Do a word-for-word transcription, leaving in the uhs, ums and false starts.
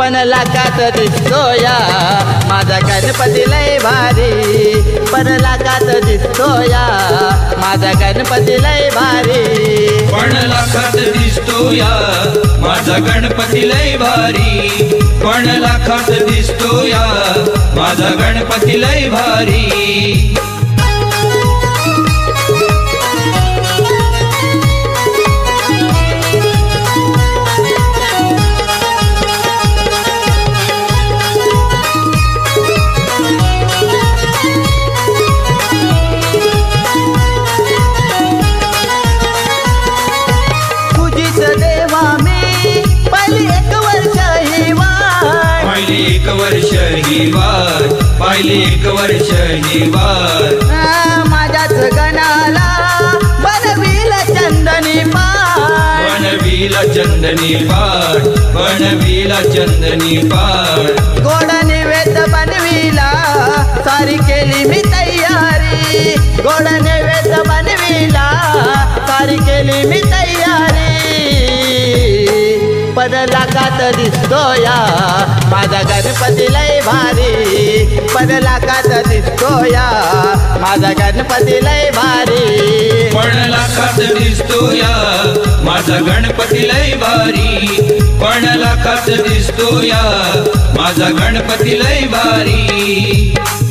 पण लाखात दिसतोया माझा गणपती लय भारी, पण लाखात दिसतोया माझा गणपती लय भारी, पण लाखात दिसतोया माझा गणपती लय भारी, पण लाखात दिसतोया माझा गणपती लय भारी। एक वर्ष ही वार पाहिली, एक वर्ष ही वार माझ्याच गणाला बनविला चंदनी पाट, बनविला चंदनी पाट, बनविला चंदनी पाट। गोड नैवेद्य बनविला सारी केली मी तयारी, गोड नैवेद्य बनविला सारी केली मी तयारी, पण लाखात दिसतोया माझा गणपती लय भारी, पण लाखात दिसतोया माझा गणपती लय भारी, पण लाखात दिसतोया माझा गणपती लय भारी, पण लाखात दिसतोया माझा गणपती लय भारी।